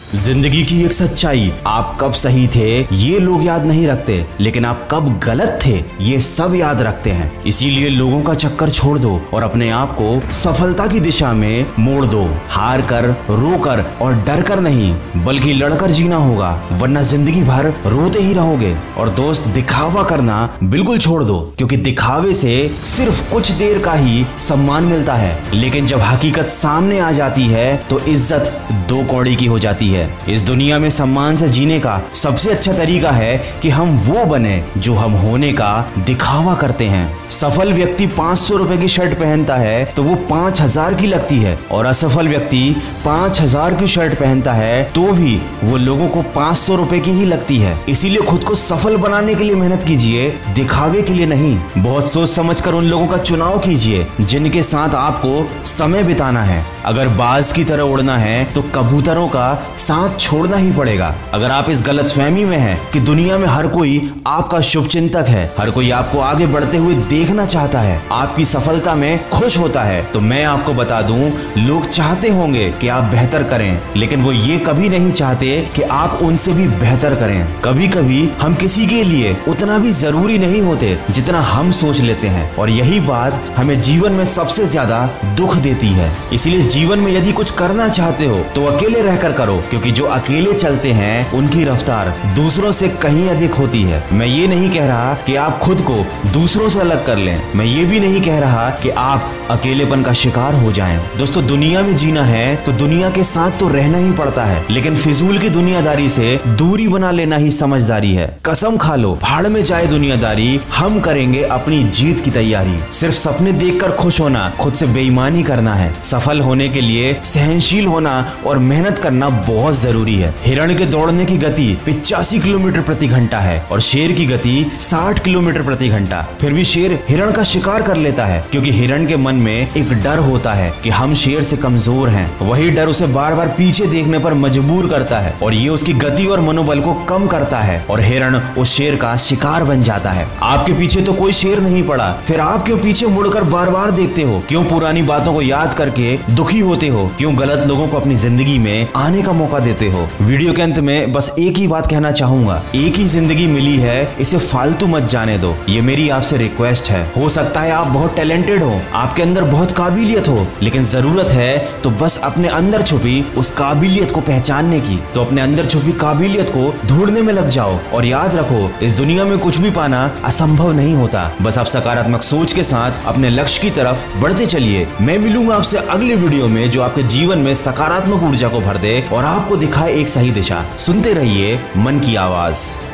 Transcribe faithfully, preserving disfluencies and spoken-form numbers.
जिंदगी की एक सच्चाई, आप कब सही थे ये लोग याद नहीं रखते, लेकिन आप कब गलत थे ये सब याद रखते हैं। इसीलिए लोगों का चक्कर छोड़ दो और अपने आप को सफलता की दिशा में मोड़ दो। हार कर, रो कर और डर कर नहीं, बल्कि लड़कर जीना होगा, वरना जिंदगी भर रोते ही रहोगे। और दोस्त, दिखावा करना बिल्कुल छोड़ दो, क्योंकि दिखावे से सिर्फ कुछ देर का ही सम्मान मिलता है, लेकिन जब हकीकत सामने आ जाती है तो इज्जत दो कौड़ी की हो जाती है। इस दुनिया में सम्मान से जीने का सबसे अच्छा तरीका है कि हम वो बने जो हम होने का दिखावा करते हैं। सफल व्यक्ति पाँच सौ रुपए की शर्ट पहनता है तो वो पाँच हजार की लगती है, और असफल व्यक्ति पाँच हजार की शर्ट पहनता है तो भी वो लोगों को पाँच सौ रुपए की ही लगती है। इसीलिए खुद को सफल बनाने के लिए मेहनत कीजिए, दिखावे के लिए नहीं। बहुत सोच समझ कर उन लोगों का चुनाव कीजिए जिनके साथ आपको समय बिताना है। अगर बाज की तरह उड़ना है तो कबूतरों का साथ छोड़ना ही पड़ेगा। अगर आप इस गलतफहमी में हैं कि दुनिया में हर कोई आपका शुभचिंतक है, हर कोई आपको आगे बढ़ते हुए देखना चाहता है, आपकी सफलता में खुश होता है, तो मैं आपको बता दूं, लोग चाहते होंगे कि आप बेहतर करें, लेकिन वो ये कभी नहीं चाहते कि आप उनसे भी बेहतर करें। कभी कभी हम किसी के लिए उतना भी जरूरी नहीं होते जितना हम सोच लेते हैं, और यही बात हमें जीवन में सबसे ज्यादा दुख देती है। इसलिए जीवन में यदि कुछ करना चाहते हो तो अकेले रहकर करो, क्योंकि जो अकेले चलते हैं उनकी रफ्तार दूसरों से कहीं अधिक होती है। मैं ये नहीं कह रहा कि आप खुद को दूसरों से अलग कर लें, मैं ये भी नहीं कह रहा कि आप अकेलेपन का शिकार हो जाएं। दोस्तों, दुनिया में जीना है तो दुनिया के साथ तो रहना ही पड़ता है, लेकिन फिजूल की दुनियादारी से दूरी बना लेना ही समझदारी है। कसम खा लो, भाड़ में जाए दुनियादारी, हम करेंगे अपनी जीत की तैयारी। सिर्फ सपने देखकर खुश होना खुद से बेईमानी करना है। सफल होने के लिए सहनशील होना और मेहनत करना बहुत जरूरी है। हिरण के दौड़ने की गति पिचासी किलोमीटर प्रति घंटा है और शेर की गति साठ किलोमीटर प्रति घंटा। फिर भी शेर हिरण का शिकार कर लेता है, क्योंकि हिरण के मन में एक डर होता है कि हम शेर से कमजोर हैं। वही डर उसे बार बार पीछे देखने पर मजबूर करता है, और ये उसकी गति और मनोबल को कम करता है, और हिरण उस शेर का शिकार बन जाता है। आपके पीछे तो कोई शेर नहीं पड़ा, फिर आप क्यों पीछे मुड़कर बार बार देखते हो? क्यों पुरानी बातों को याद करके दुखी होते हो? क्यों गलत लोगों को अपनी जिंदगी में आने का मौका देते हो? वीडियो के अंत में बस एक ही बात कहना चाहूंगा, एक ही जिंदगी मिली है, इसे फालतू मत जाने दो। ये मेरी आपसे रिक्वेस्ट है। हो सकता है आप बहुत टैलेंटेड हो, आपके अंदर बहुत काबिलियत हो, लेकिन जरूरत है तो बस अपने अंदर छुपी उस काबिलियत को पहचानने की। तो अपने अंदर छुपी काबिलियत को ढूंढने में लग जाओ, और याद रखो, इस दुनिया में कुछ भी पाना असंभव नहीं होता। बस आप सकारात्मक सोच के साथ अपने लक्ष्य की तरफ बढ़ते चलिए। मैं मिलूंगा आपसे अगले वीडियो में जो आपके जीवन में सकारात्मक ऊर्जा को भर दे और आपको दिखाए एक सही दिशा। सुनते रहिए मन की आवाज।